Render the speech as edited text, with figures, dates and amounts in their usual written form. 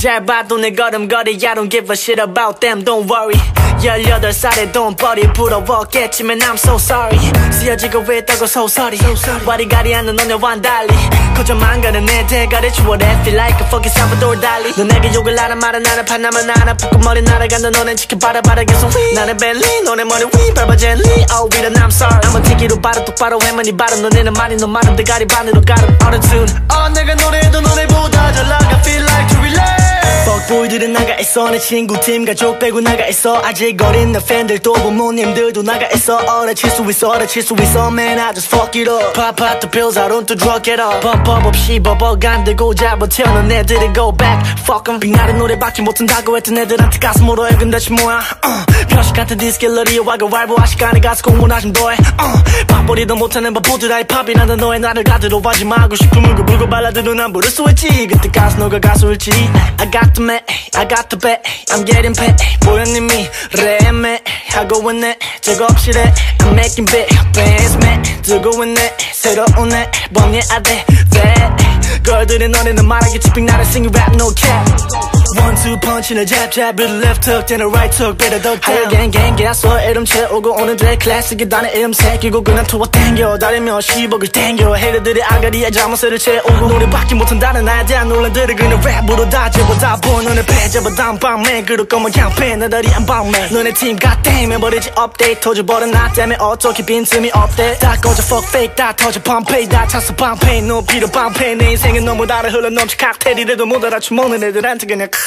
잘 봐도 내 걸음걸이 I don't give a shit about them don't worry 18살에 돈 벌이 부러웠겠지만 I'm so sorry 쓰여지고 있다고 소설이 와리가리하는 너네와는 달리 거저만 가는 내 대가리 추월해 feel like a fucking Salvador Dali 너 내게 욕을 하는 말은 나는 판나면 나는 붓고머리 날아간다 너넨 지켜봐라 계속 나는 벨리 너네 머리 위 밟아 젤리 Oh we done I'm sorry I'm a 티기로 바로 똑바로 해만 이 발음 너네는 말이 너 말은 대가리 반으로 가름 Auto-tune 내가 노래해도 너네보다 잘 나가 feel like to relate fuckboy들은 나가 있어 내 친구 팀 가족 빼고 나가 있어 아직 어린 내 팬들도 부모님들도 나가 있어 어려칠 수 있어 man I just fuck it up pop the pills I don't do drug it up bump 없이 버벅 안 들고 잡아 태어난 애들이 go back fuck em 빅나른 노래밖에 못한다고 했던 애들한테 가슴 울어요 근데 지 뭐야 표식 같은 디스킬러리 와가 왈보 아시간에 가서 공부나 좀 더해 밥벌이도 못하는 바보들 힙합이라는 너의 나를 가두러 하지 마 하고 싶으면 그 불고 발라드도 난 부를 수 있지 그때 가수 너가 가수일지 I got the man I got the bet I'm getting paid 보현님이 랩매 하고 있네 작업실에 I'm making big bands man 들고 있네 새로운 앨범 yeah I did that 걸들이 너네는 말하겠지 빅나를 sing rap no cap 1-2 punch 내 jab with a left hook then a right hook better duck down gang 개서 이름 채우고 오늘들의 클래식이다 내 이름 새기고 그냥 투어 땡겨 다리며 10억을 땡겨 헤이터들의 아가리에 자문세를 채우고 노래밖에 못한다는 나에 대한 논란들을 그냥 랩으로 다 집어다 보 너네 패잡아 다음밤에 그럴 거면 캠페인 나들이 안 밤에 너네 팀 goddamn 해버리지 업데이트 터져버린 나 때문에 어떻게 빈틈이 없대 다 꺼져 fuck fake 다 터져 펌페이 다 찼어 펌페이 너 필요 펌페이 내 인생은 너무 달아 흘러 넘쳐 칵테일이라도 못 알아쳐 먹는 애들한테 그냥